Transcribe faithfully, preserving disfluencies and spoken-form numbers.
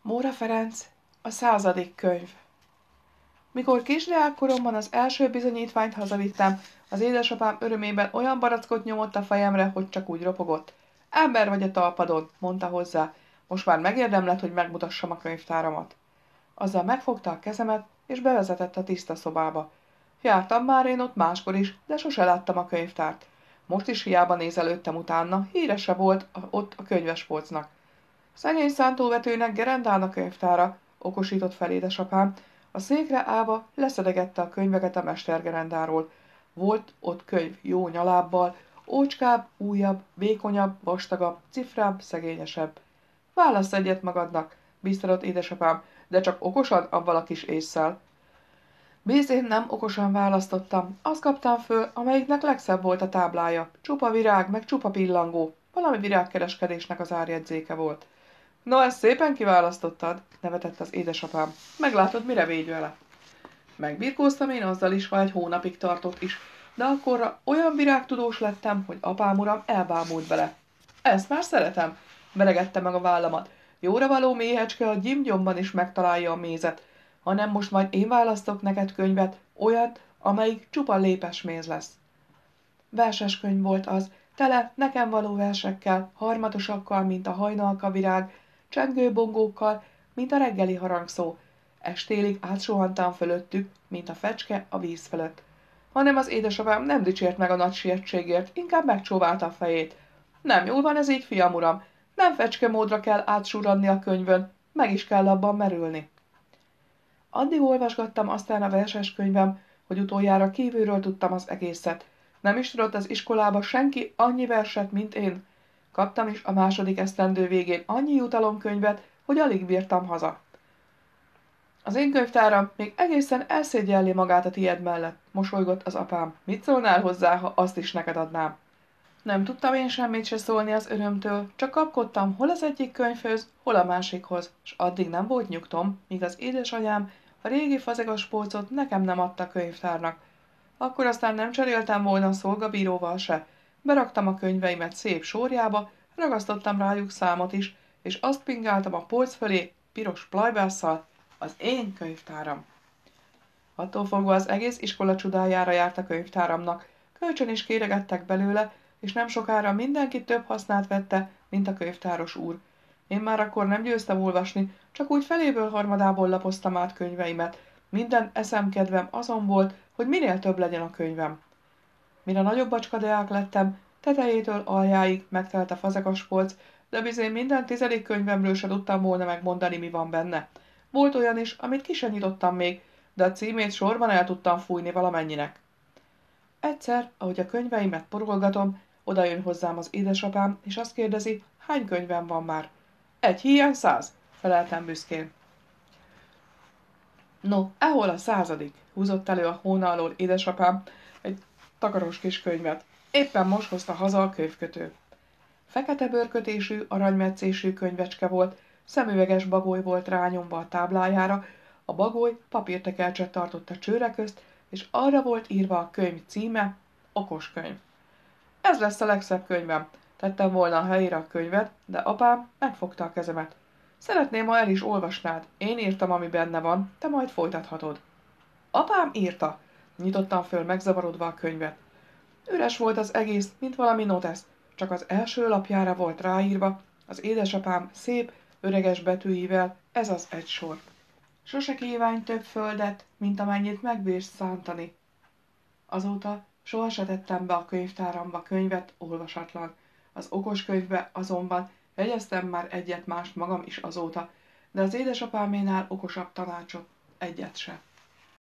Móra Ferenc, a századik könyv. Mikor kisdiákkoromban az első bizonyítványt hazavittem, az édesapám örömében olyan barackot nyomott a fejemre, hogy csak úgy ropogott. Ember vagy a talpadon, mondta hozzá. Most már megérdemled, hogy megmutassam a könyvtáramat. Azzal megfogta a kezemet, és bevezetett a tiszta szobába. Jártam már én ott máskor is, de sose láttam a könyvtárt. Most is hiába nézelődtem utána, hírese volt ott a könyvespolcnak. Szegény szántóvetőnek gerendál a könyvtára, okosított fel édesapám. A székre állva leszedegette a könyveket a mestergerendáról. Volt ott könyv jó nyalábbal, ócskább, újabb, vékonyabb, vastagabb, cifrább, szegényesebb. Válasz egyet magadnak, bíztatott édesapám, de csak okosan, avval a kis ésszel. Bízén nem okosan választottam, azt kaptam föl, amelyiknek legszebb volt a táblája. Csupa virág, meg csupa pillangó. Valami virágkereskedésnek az árjegyzéke volt. No, ezt szépen kiválasztottad, nevetett az édesapám. Meglátod, mire végy vele. Megbirkóztam én azzal is, ha egy hónapig tartott is, de akkorra olyan virágtudós lettem, hogy apám uram elbámult bele. Ezt már szeretem, veregette meg a vállamat. Jóra való méhecske a gyimgyomban is megtalálja a mézet, hanem most majd én választok neked könyvet, olyat, amelyik csupa lépes méz lesz. Verses könyv volt az, tele nekem való versekkel, harmatosakkal, mint a hajnalka virág, csengő bongókkal, mint a reggeli harangszó. Estélig átsuhantam fölöttük, mint a fecske a víz fölött. Hanem az édesapám nem dicsért meg a nagy sietségért, inkább megcsóválta a fejét. Nem jól van ez így, fiam uram, nem fecske módra kell átsurranni a könyvön, meg is kell abban merülni. Addig olvasgattam aztán a verses könyvem, hogy utoljára kívülről tudtam az egészet. Nem is tudott az iskolába senki annyi verset, mint én. Kaptam is a második esztendő végén annyi jutalomkönyvet, hogy alig bírtam haza. Az én könyvtáram még egészen elszégyelli magát a tied mellett, mosolygott az apám. Mit szólnál hozzá, ha azt is neked adnám? Nem tudtam én semmit se szólni az örömtől, csak kapkodtam hol az egyik könyvhöz, hol a másikhoz, és addig nem volt nyugtom, míg az édesanyám a régi fazekas polcot nekem nem adta könyvtárnak. Akkor aztán nem cseréltem volna a szolgabíróval se. Beraktam a könyveimet szép sorjába, ragasztottam rájuk számot is, és azt pingáltam a polc fölé, piros plajbásszal, az én könyvtáram. Attól fogva az egész iskola csodájára járt a könyvtáramnak, kölcsön is kéregettek belőle, és nem sokára mindenki több hasznát vette, mint a könyvtáros úr. Én már akkor nem győztem olvasni, csak úgy feléből harmadából lapoztam át könyveimet. Minden eszemkedvem azon volt, hogy minél több legyen a könyvem. Mire nagyobb bacskadeák lettem, tetejétől aljáig megtelt a fazekas polc, de bizony minden tizedik könyvemről se tudtam volna megmondani, mi van benne. Volt olyan is, amit ki sem nyitottam még, de a címét sorban el tudtam fújni valamennyinek. Egyszer, ahogy a könyveimet porolgatom, oda jön hozzám az édesapám, és azt kérdezi, hány könyvem van már. Egy hiány száz, feleltem büszkén. No, ehol a századik, húzott elő a hóna alól édesapám egy takaros kis könyvet. Éppen most hozta haza a könyvkötő. Fekete bőrkötésű, aranymetszésű könyvecske volt, szemüveges bagoly volt rányomva a táblájára, a bagoly papírtekercset tartott a csőre közt, és arra volt írva a könyv címe, okos könyv. Ez lesz a legszebb könyvem. Tettem volna a helyére a könyvet, de apám megfogta a kezemet. Szeretném, ha el is olvasnád. Én írtam, ami benne van, te majd folytathatod. Apám írta. Nyitottam föl megzavarodva a könyvet. Üres volt az egész, mint valami notesz, csak az első lapjára volt ráírva, az édesapám szép, öreges betűivel, ez az egy sor. Sose kívánj több földet, mint amennyit megbírsz szántani. Azóta soha se tettem be a könyvtáramba könyvet olvasatlan. Az okos könyvbe azonban jegyeztem már egyet mást magam is azóta, de az édesapáménál okosabb tanácsot egyet se.